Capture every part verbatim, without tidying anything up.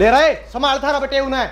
ले रहे संभाल थारा बटे उन्हें।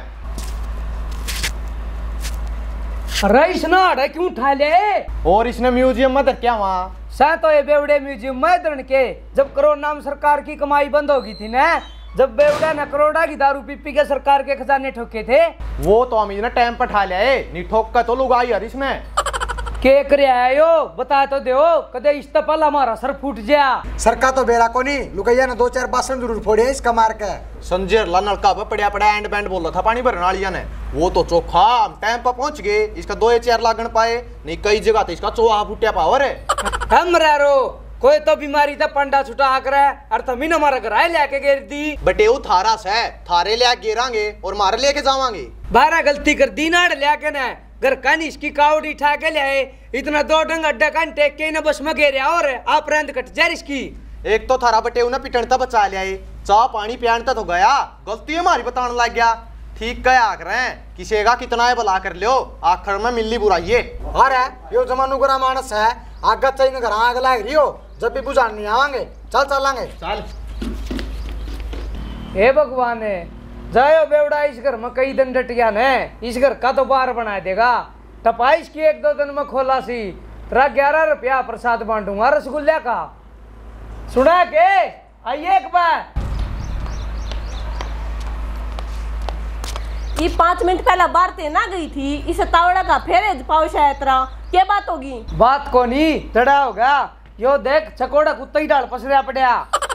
अरे इसने अड़े क्यों उठा ले? और इसने म्यूजियम में क्या वहाँ सा तो ये बेवड़े म्यूजियम में दरण के जब करोड़ में सरकार की कमाई बंद होगी थी ना, जब बेवड़ा न करोड़ा की दारू पी पी के सरकार के खजाने ठोके थे, वो तो अमीर ने टाइम पर ठा लिया है, नहीं ठोक का तो लोग आई यार इसमें के करे आयो बता तो दो कदे इस तपल हमारा सर फूट जा। सरकार तो बेरा को नहीं लुकैया ने दो चार बासन जरूर फोड़े इसका मार के। संजय ला नलका पे पड़ा पड़ा एंड बैंड बोल रहा था पानी भरने वालिया ने, वो तो चोखा टाइम पर पहुंच गए, इसका दो चार लागन पाए नहीं, कई जगह तो इसका चोहा फूटिया पावर है। हम रो कोई तो बीमारी था पंडा छुटा कर और तमीन हमारा घर लेके गिर दी बटे वो थारा से थारे ले गिरांगे और मारे लेके जावांगे। बारह गलती कर दी नाड़ लेके ना घर कानी इसकी कावड़ी उठा के ले इतना दो डंग अड्डा कान टेक के ना बस में घेरे और आप रंद कट जा इसकी। एक तो थारा बटे उन्हें पिटनता बचा लिया है, चाह पानी पियानता तो गया, गलती हमारी बताने लग गया, ठीक क्या आख रहे हैं किसी का कितना है भला कर लियो, आखिर में मिलनी बुराइए। अरे यो जमानु गुरा मानस है आग चाहिए घर आग लाग रही हो जब भी बुझान नहीं आवांगे चल चलांगे चल। हे भगवान है जायो बेवड़ा इस घर में कई दिन डटिया ने इस घर का तो बार बना देगा टपाइस की एक दो दिन में खोला सी तेरा ग्यारह रुपया प्रसाद बांटूंगा रसगुल्ले का सुना के आइए एक बार। ये पाँच मिनट पहला बार ते ना गई थी इसे तावड़ा का फेरे पाओ शायद तेरा क्या बात होगी? बात को नहीं चढ़ा होगा यो देख चकोड़ा कुत्ता ही डाल पसरिया पड़िया।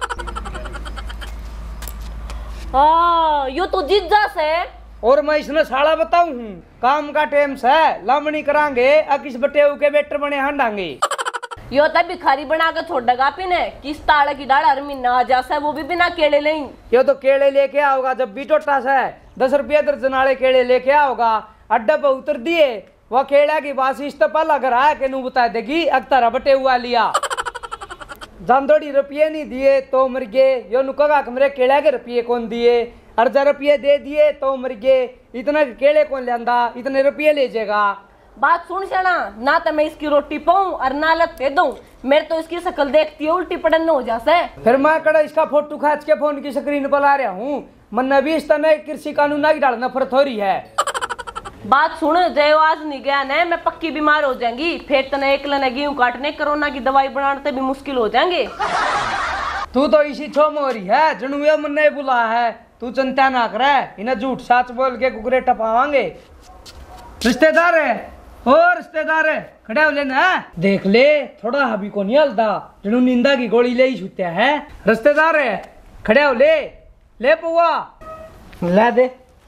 हाँ यो तो जिज्जा से और मैं इसने साला बताऊं हूँ काम का टाइम से लामणी करांगे अकिस बटे के बेटर बने हंडांगे। यो तब भिखारी बना के छोड़ देगा पीने किस ताड़े की डाल हर महीना आ जासा वो भी बिना केले नहीं। यो तो केले लेके आओगा जब भी टोटा से दस रुपया दर्जन वाले केले लेके आओगा अड्डा पे उतर दिए वह केला की बासिश तो पल अगर आया के नू बता देगी अक्तारा बटे हुआ लिया जानदोड़ी रुपये नहीं दिए तो मर गए यो नुकगा मेरे केला के रुपये कौन दिए अर्जा रुपये दे दिए तो मर गए इतना केले कौन लिया इतने रुपये ले जाएगा। बात सुन जाना ना तो मैं इसकी रोटी पाऊं और ना लत दे दूं मेरे तो इसकी शक्ल देखती है उल्टी पड़न हो जासे। फिर मैं कड़ा इसका फोटो खींच के फोन की स्क्रीन पर ला रहा हूँ मन भी इस तरह कृषि कानून की डाल नफरत हो रही है। बात सुन जयो आज नहीं गया न मैं पक्की बीमार हो जाएंगी फिर तने एक लेने गेहूं काटने कोरोना की दवाई बनाने भी मुश्किल हो जाएंगे। तू तो इसी छो में हो रही है जनू ये मन नहीं बुला है तू चिंता ना करे इन्हें झूठ साच बोल के कुकरे टपावांगे। रिश्तेदार है ओ रिश्तेदार है खड़े हो लेना देख ले थोड़ा हबी को नहीं हलता जनू निंदा की गोली ले ही छूत्या है। रिश्तेदार है खड़े हो ले ले पुआ ला दे।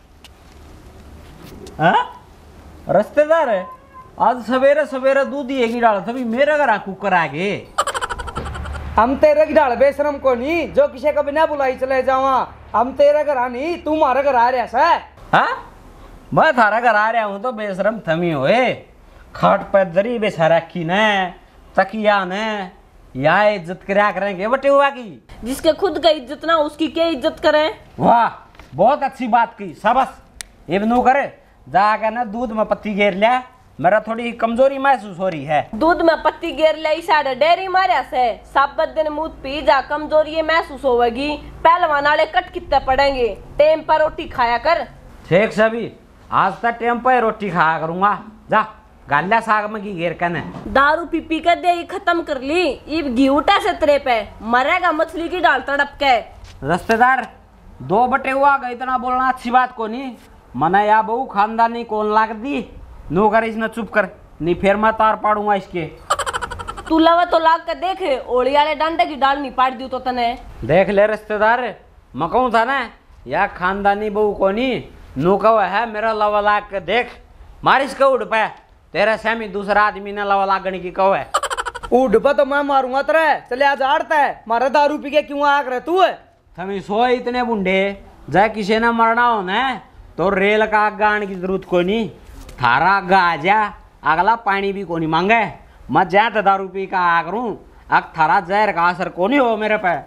हाँ रिश्तेदार है आज सवेरे सवेरे दूध ही एक डाला तभी मेरे घर कुकर आ गए। हम तेरे की डाल बेशरम को नहीं जो किसी का बिना बुलाई चले जावा हम तेरे घर आ नहीं तू हमारे घर आ रहा है। हाँ मैं थारा घर आ रहा हूँ तो बेशरम थमी होए खाट पर दरी बेचारा की न तकिया न या इज्जत करा करेंगे बटे हुआ की जिसके खुद का इज्जत ना उसकी क्या इज्जत करे। वाह बहुत अच्छी बात की शाबाश ये नू करे जाकर ना दूध में पत्ती घेर लिया मेरा थोड़ी कमजोरी महसूस हो रही है। दूध में पत्ती घेर ले साढ़े डेयरी मारा से साबत दिन मूत पी जा कमजोरी महसूस होगी पहलवान वाले कट कितने पड़ेंगे टेम पर रोटी खाया कर। ठीक सभी आज तक टेम पर रोटी खाया करूंगा जा गालिया साग में की घेर कर दारू पी पी कर दे खत्म कर ली इब घी उठा से तेरे पे मरेगा मछली की डाल तड़प के। रिश्तेदार दो बटे हुआ गई इतना बोलना अच्छी बात को नहीं मना या बहू खानदानी कौन लाग दी नो कर इसने चुप कर नहीं फिर मैं तार पाड़ूंगा इसके। तू लवा तो लाग कर देखे ओली वाले डंडे की डाल नहीं पाड़ दी तो तने देख ले रिश्तेदार मैं कहूँ था ना या खानदानी बहू को नहीं नो कहो है मेरा लवा लाग के देख मारिश का उड़ पे तेरा सैमी दूसरा आदमी ने लवा लागने की कहो है उड़ पे तो मैं मारूंगा तेरे चले आज आड़ता है मारा दारू पी के क्यों आग रहे तू है थमी सो इतने बुंडे जाए किसी ने मरना हो न तो रेल का आगा आने की जरूरत कोई नहीं थारा आगा आ जा अगला पानी भी कोनी मांगे मैं जा तो दारू पी का आ करूँ अग थारा जहर का असर कोनी हो मेरे पे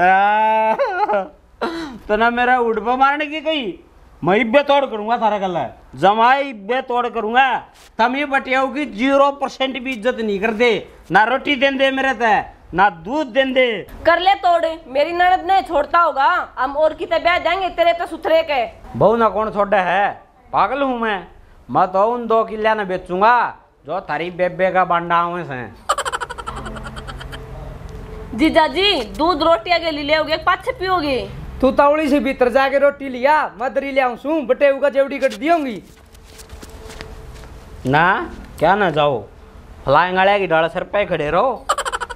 तो ना मेरा उड़ पे मारने की कही मैं इब्बे तोड़ करूंगा थारा गल जमाई इब्बे तोड़ करूंगा तमी बटियाओं की जीरो परसेंट भी इज्जत नहीं कर दे ना रोटी दे दे मेरे ते ना दूध दें दे। कर ले तोड़, मेरी ननद ने छोड़ता होगा, हम और की तबियत देंगे तेरे तो सुथरे के। बहु ना कौन छोड़ा है, पागल हूँ मैं मैं तो उन दो किले न बेचूंगा जो थारी बेबे का बंडा हुए से। जीजा जी दूध रोटी आगे ले लोगे पाछे पियोगे? तू तावड़ी से भीतर जाके रोटी लिया, मदरी ले आऊं सू बटे उगा जेवड़ी कट दियोगी ना क्या ना जाओ, फ्लाइंग आले की डाल सर पे खड़े रहो।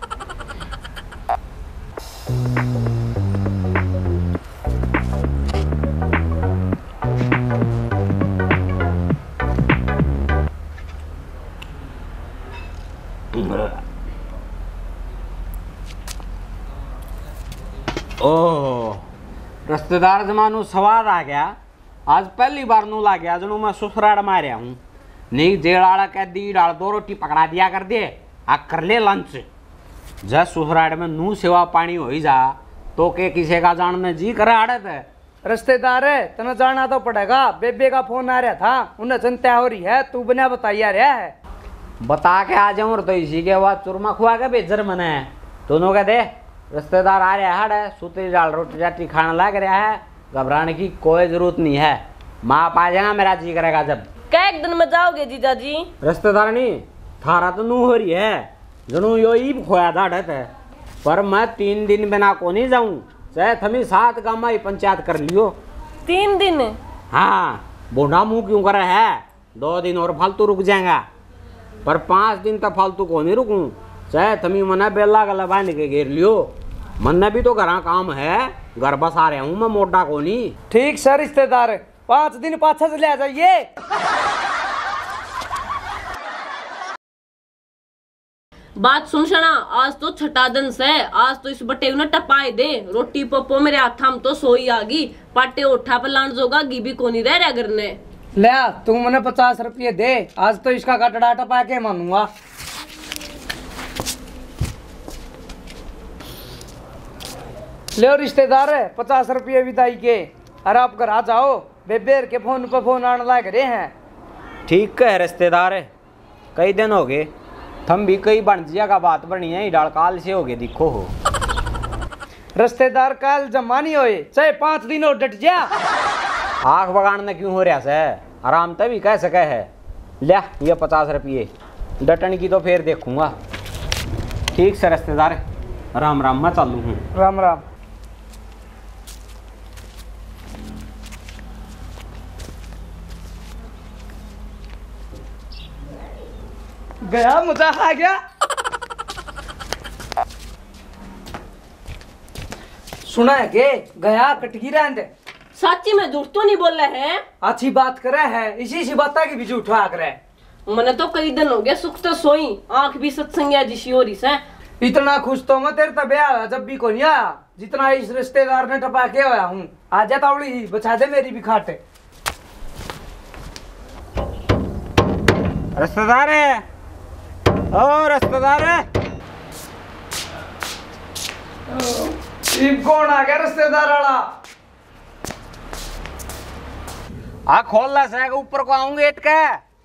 ओह रिश्तेदार जमानू सवाद आ गया, आज पहली बार नू ला गया जनू मैं ससुराल मारिया हूँ। नहीं जेड़ाड़ा कह दी डाल दो रोटी पकड़ा दिया कर दे, आ कर ले लंच। जब ससुराल में नू सेवा पानी हो ही जा तो के किसी का जानने जी करे आड़त है। रिश्तेदार है तना जाना तो पड़ेगा, बेबे का फोन आ रहा था, उन्हें चिंता हो रही है, तू बिना बताइया रहा है। बता के आ जाऊँ तो इसी के बाद चूरमा खुआ के बेजर मने दोनों का दे। रिश्तेदार आ रहा है, सूती दाल रोटी राटी खाना लग रहा है, घबराने की कोई जरूरत नहीं है। माँ आ जाएगा मेरा जी करेगा जब। क्या एक दिन में जाओगे जीजा जी? रिश्तेदार नहीं थारा तो नू हो रही है जनू यो ही खोया दाढ़त है, पर मैं तीन दिन बिना को नहीं जाऊँ, चाहे थमी सात गाँव ही पंचायत कर लियो। तीन दिन? हाँ बूढ़ा मुँह क्यों करे है, दो दिन और फालतू रुक जाएगा, पर पाँच दिन तक फालतू को नहीं रुकूं, चाहे थमी मना बेला गला बांध के घेर लियो। मन भी तो घर काम है, घर बस आ रहा हूँ मैं मोटा को नहीं। ठीक सर रिश्तेदार, पाँच दिन पाछा से ले आ जाइए। बात सुन शना, आज तो छठा दिन से, आज तो इस बटे ने टपाए दे, रोटी पप्पो मेरे हाथ हम तो सोई आगी, पाटे उठा पर लान जोगा गी भी कोनी रह रहा घर ने। ले तू मैंने पचास रुपये दे, आज तो इसका कटड़ा टपा के मानूंगा। ले रिश्तेदार है पचास रुपये विदाई के, अरे आप घर आ जाओ, बेबेर के फोन पे फोन आने लग रहे हैं। ठीक है रिश्तेदार है, कई दिन हो गए थम भी कई बनजिया का बात बनी है, डाल काल से हो गए दिखो हो। रिश्तेदार काल जमानी होए चाहे पाँच दिन और डट जा। आँख बगाड़ने क्यों हो रहा से, आराम तभी कह सके है। ले ये पचास रुपये, डटन की तो फिर देखूंगा। ठीक से रिश्तेदार, राम राम मैं चालू हूँ। राम राम। गया मजा आ गया। सुना है के गया कटगी रहते, सच्ची में झूठ तो नहीं बोल रहे हैं? अच्छी बात करे है, इसी सी बात की भी झूठ आ करे। मैंने तो कई दिन हो गया सुख तो सोई, आंख भी सत्संगिया जिसी हो रही से। इतना खुश तो मैं तेरे तब आया जब भी को नहीं आया जितना इस रिश्तेदार ने टपा के आया हूँ। आजा तावड़ी ही बचा दे मेरी भी खाटे। रिश्तेदार है, ओ रिश्तेदार है, कौन आ गया रिश्तेदार वाला? आ खोल ला से ऊपर को आऊंगे इट के।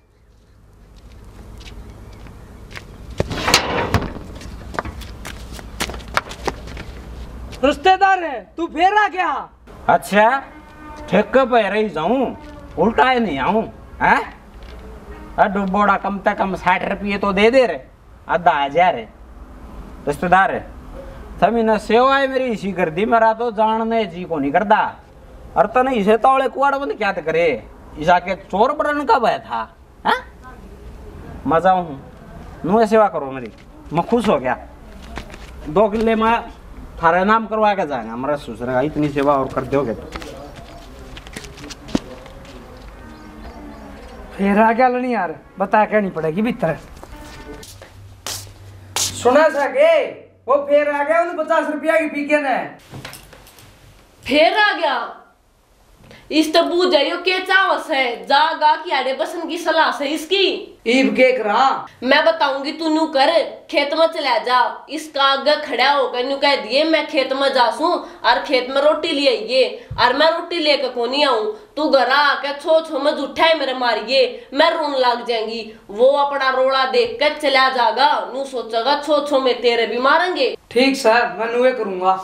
रिश्तेदार है तू फिर आ गया? अच्छा ठीक पे रही जाऊं, उल्टा ही नहीं आऊं है। डुबोड़ा कम से कम साठ रुपये तो दे दे रे, आधा हजार है। रिश्तेदार है थमी न सेवाएं मेरी इसी कर दी, मेरा तो जानने जी को नहीं करता। और तो नहीं इसे तौले कुआड़ बंद क्या करे, ईसा के चोर बरन का भय था है? मजा हूँ नू सेवा करो मेरी, मैं खुश हो गया। दो किले में थारे नाम करवा के जाएंगे, हमारा ससुर इतनी सेवा और कर दोगे तो। फिर आ गया नहीं यार, बता क्या नहीं पड़ेगी भीतर। सुना सके वो फिर आ गया उन पचास रुपया की पीके ने। फिर आ गया? इस तो बूझ जाइयो के चावस है जागा की आड़े बसन की सलाह से इसकी ईब के करा मैं बताऊंगी तू नू कर खेत में चला जा इसका आगे खड़ा होकर नू कह दिए मैं खेत में जासूं और खेत में रोटी ले आइए और मैं रोटी लेकर को नहीं आऊं तू घर आके छो छो में उठा है मेरे मारिए मैं रोन लग जाएंगी वो अपना रोड़ा देख कर चला जागा नू सोचेगा छो छो में तेरे भी मारेंगे। ठीक सर मैं नुए करूंगा।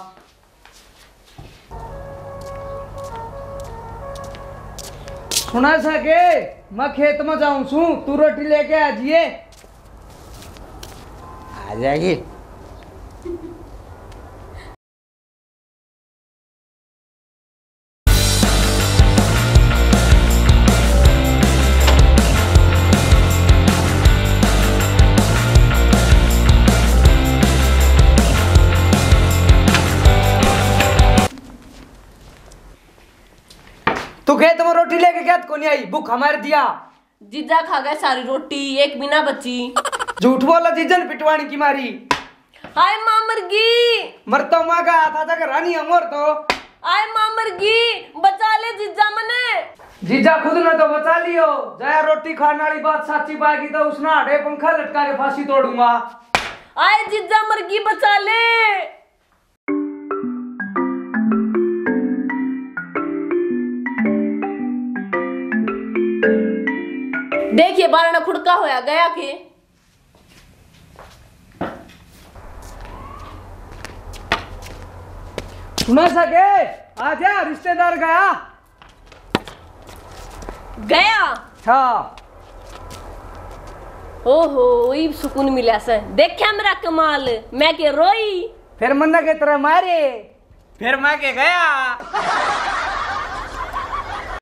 सुना सके मैं खेत में जाऊं सू तू रोटी लेके आ जिए। आ जाएगी। तू खेत में रोटी लेके क्या को नहीं आई भूख हमारे दिया जीजा खा गए सारी रोटी एक बिना बची। झूठ बोला जीजन पिटवानी की मारी। हाय मां मर गई मरता माँ का हाथ आता रानी अमर तो आय मां मर गई बचा ले जीजा मने। जीजा खुद ने तो बचा लियो जया रोटी खाने वाली बात सच्ची पाएगी तो उसने आड़े पंखा लटका के फांसी तोड़ूंगा। आय जीजा मर गई बचा ले। देखिए बारना खुड़का होया गया के सुना सके आजा रिश्तेदार गया गया हाँ ओहो ई सुकून मिला से देखा मेरा कमाल मैं के रोई फिर मन्ना के तरह मारे फिर मैं के गया